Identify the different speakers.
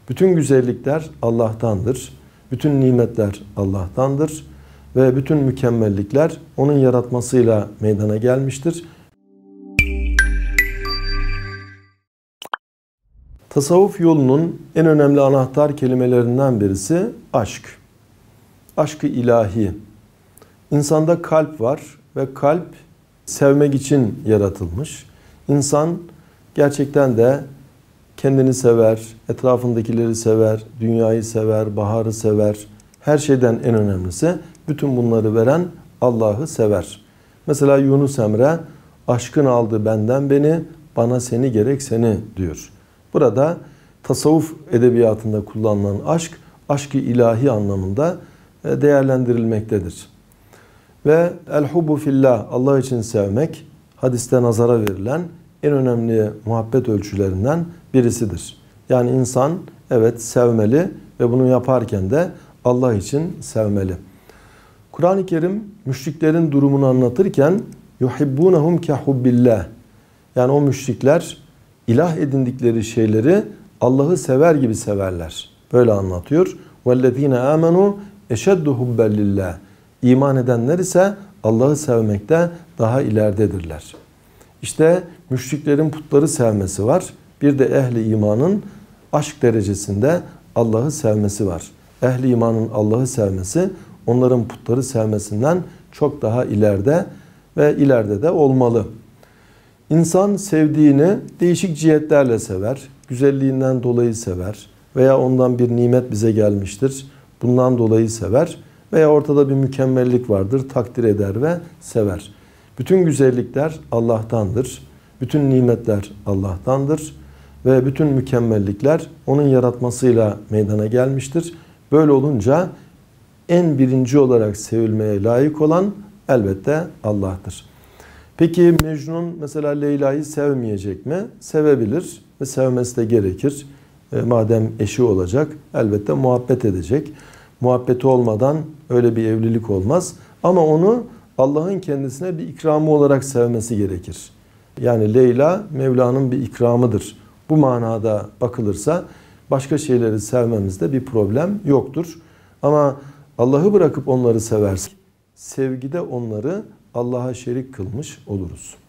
Speaker 1: Bütün güzellikler Allah'tandır. Bütün nimetler Allah'tandır. Ve bütün mükemmellikler onun yaratmasıyla meydana gelmiştir. Tasavvuf yolunun en önemli anahtar kelimelerinden birisi aşk. Aşk-ı ilahi. İnsanda kalp var ve kalp sevmek için yaratılmış. İnsan gerçekten de kendini sever, etrafındakileri sever, dünyayı sever, baharı sever. Her şeyden en önemlisi bütün bunları veren Allah'ı sever. Mesela Yunus Emre, aşkın aldı benden beni, bana seni gerek seni diyor. Burada tasavvuf edebiyatında kullanılan aşk, aşk-ı ilahi anlamında değerlendirilmektedir. Ve el-hubbu fillah, Allah için sevmek, hadiste nazara verilen en önemli muhabbet ölçülerinden birisidir. Yani insan evet sevmeli ve bunu yaparken de Allah için sevmeli. Kur'an-ı Kerim müşriklerin durumunu anlatırken yuhibbunahum kehubbillah. Yani o müşrikler ilah edindikleri şeyleri Allah'ı sever gibi severler. Böyle anlatıyor. وَالَّذ۪ينَ آمَنُوا اَشَدُّ هُبَّ لِلّٰهِ. İman edenler ise Allah'ı sevmekte daha ileridedirler. İşte müşriklerin putları sevmesi var. Bir de ehli imanın aşk derecesinde Allah'ı sevmesi var. Ehli imanın Allah'ı sevmesi onların putları sevmesinden çok daha ileride ve ileride de olmalı. İnsan sevdiğini değişik cihetlerle sever. Güzelliğinden dolayı sever. Veya ondan bir nimet bize gelmiştir. Bundan dolayı sever. Veya ortada bir mükemmellik vardır. Takdir eder ve sever. Bütün güzellikler Allah'tandır. Bütün nimetler Allah'tandır. Ve bütün mükemmellikler onun yaratmasıyla meydana gelmiştir. Böyle olunca en birinci olarak sevilmeye layık olan elbette Allah'tır. Peki Mecnun mesela Leyla'yı sevmeyecek mi? Sevebilir ve sevmesi de gerekir. Madem eşi olacak elbette muhabbet edecek. Muhabbeti olmadan öyle bir evlilik olmaz. Ama onu Allah'ın kendisine bir ikramı olarak sevmesi gerekir. Yani Leyla Mevla'nın bir ikramıdır. Bu manada bakılırsa başka şeyleri sevmemizde bir problem yoktur. Ama Allah'ı bırakıp onları seversek sevgide onları Allah'a şerik kılmış oluruz.